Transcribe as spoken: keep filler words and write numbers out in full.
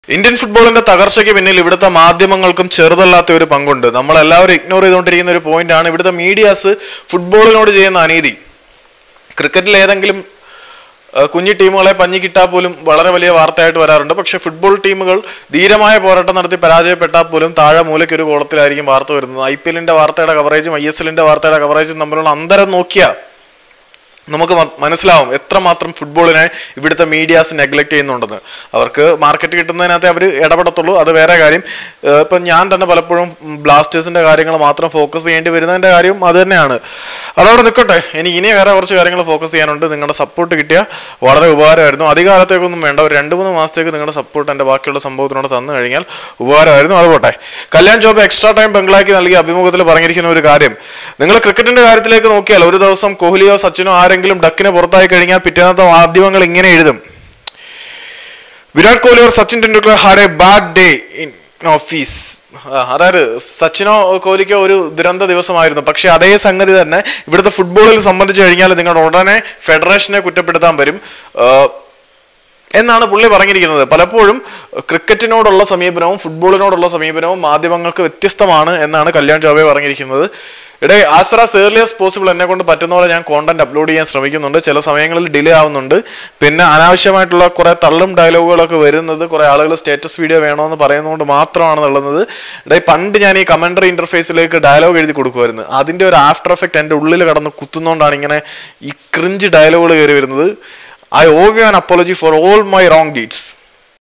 Indian ഫുട്ബോളിന്റെ തകർച്ചയ്ക്ക് പിന്നിൽ ഇവിടുത്തെ മാധ്യമങ്ങൾക്കും ചെറുതല്ലാത്ത ഒരു പങ്കുണ്ട്. നമ്മളെല്ലാവരും ഇഗ്നോർ ചെയ്തുകൊണ്ടിരിക്കുന്ന ഒരു പോയിന്റ് ആണ് ഇവിടുത്തെ മീഡിയാസ് ഫുട്ബോളിനോട് ചെയ്യുന്ന അനീതി. ക്രിക്കറ്റിൽ ഏതെങ്കിലും കുഞ്ഞി ടീമുകളെ പഞ്ഞി കിട്ടാൽ പോലും വളരെ വലിയ വാർത്തയായിട്ട് വരാറുണ്ട്. പക്ഷെ ഫുട്ബോൾ ടീമുകൾ ധീരമായ പോരാട്ടം നടത്തി പരാജയപ്പെട്ടാൽ പോലും താഴെ മൂലയ്ക്ക് ഒരു കോളത്തിലായിരിക്കും വാർത്ത വരുന്നത്. ഐ പി എല്ലിന്റെ വാർത്തയുടെ കവറേജും ഐ എസ് എല്ലിന്റെ വാർത്തയുടെ കവറേജും തമ്മിലുള്ള അന്തരം നോക്കിയാൽ നമുക്ക് മനസ്സിലാവും എത്രമാത്രം ഫുട്ബോളിനെ ഇവിടുത്തെ മീഡിയാസ് നെഗ്ലക്ട് ചെയ്യുന്നുണ്ടെന്ന്. അവർക്ക് മാർക്കറ്റ് കിട്ടുന്നതിനകത്ത് അവർ ഇടപെടത്തുള്ളൂ, അത് വേറെ കാര്യം. ഇപ്പം ഞാൻ തന്നെ പലപ്പോഴും ബ്ലാസ്റ്റേഴ്സിന്റെ കാര്യങ്ങൾ മാത്രം ഫോക്കസ് ചെയ്യേണ്ടി വരുന്നതിന്റെ കാര്യം അത് തന്നെയാണ്. അതവിടെ നിൽക്കട്ടെ, എനിക്ക് ഇനി വേറെ കുറച്ച് കാര്യങ്ങൾ ഫോക്കസ് ചെയ്യാനുണ്ട്. നിങ്ങളുടെ സപ്പോർട്ട് കിട്ടിയാൽ വളരെ ഉപകാരമായിരുന്നു. അധികാലത്തേക്കൊന്നും വേണ്ട, ഒരു രണ്ട് മൂന്ന് മാസത്തേക്ക് നിങ്ങളുടെ സപ്പോർട്ട് എൻ്റെ ബാക്കിയുള്ള സംഭവത്തിനോട് തന്നു കഴിഞ്ഞാൽ ഉപകാരമായിരുന്നു. അതുപോട്ടെ, കല്യാൺ ജോബ് എക്സ്ട്രാ ടൈം ബംഗ്ലാക്ക് നൽകിയ അഭിമുഖത്തിൽ പറഞ്ഞിരിക്കുന്ന ഒരു കാര്യം, നിങ്ങൾ ക്രിക്കറ്റിന്റെ കാര്യത്തിലേക്ക് നോക്കിയാൽ ഒരു ദിവസം കോഹ്ലിയോ സച്ചിനോ ആരെങ്കിലും ഡക്കിനെ പുറത്തായി കഴിഞ്ഞാൽ പിറ്റേന്നത്തെ മാധ്യമങ്ങൾ ഇങ്ങനെ എഴുതും, Virat Kohli or Sachin Tendulkar had a bad day in office. അതായത് സച്ചിനോ കോഹ്ലിക്കോ ഒരു ദുരന്ത ദിവസമായിരുന്നു. പക്ഷെ അതേ സംഗതി തന്നെ ഇവിടുത്തെ ഫുട്ബോളിൽ സംബന്ധിച്ചു കഴിഞ്ഞാൽ നിങ്ങൾ ഉടനെ ഫെഡറേഷനെ കുറ്റപ്പെടുത്താൻ വരും എന്നാണ് പുള്ളി പറഞ്ഞിരിക്കുന്നത്. പലപ്പോഴും ക്രിക്കറ്റിനോടുള്ള സമീപനവും ഫുട്ബോളിനോടുള്ള സമീപനവും മാധ്യമങ്ങൾക്ക് വ്യത്യസ്തമാണ് എന്നാണ് കല്യാൺ ചൗബെ പറഞ്ഞിരിക്കുന്നത്. ഇടേ as as early as possible എന്നെ കൊണ്ട് പറ്റുന്ന പോലെ ഞാൻ കോണ്ടന്റ് അപ്ലോഡ് ചെയ്യാൻ ശ്രമിക്കുന്നുണ്ട്. ചില സമയങ്ങളിൽ ഡിലേ ആവുന്നുണ്ട്. പിന്നെ അനാവശ്യമായിട്ടുള്ള കുറെ തള്ളും ഡയലോഗുകളൊക്കെ വരുന്നത് കുറെ ആളുകൾ സ്റ്റേറ്റസ് വീഡിയോ വേണമെന്ന് പറയുന്നതുകൊണ്ട് മാത്രമാണ് തള്ളുന്നത്. ഇടേ പണ്ട് ഞാൻ ഈ കമന്ററി ഇന്റർഫേസിലേക്ക് ഡയലോഗ് എഴുതി കൊടുക്കുമായിരുന്നു. അതിന്റെ ഒരു ആഫ്റ്റർ എഫക്റ്റ് എൻ്റെ ഉള്ളിൽ കടന്ന് കുത്തുന്നതുകൊണ്ടാണ് ഇങ്ങനെ ഈ ക്രിഞ്ച് ഡയലോഗുകൾ കയറി വരുന്നത്. I owe you an apology for all my wrong deeds.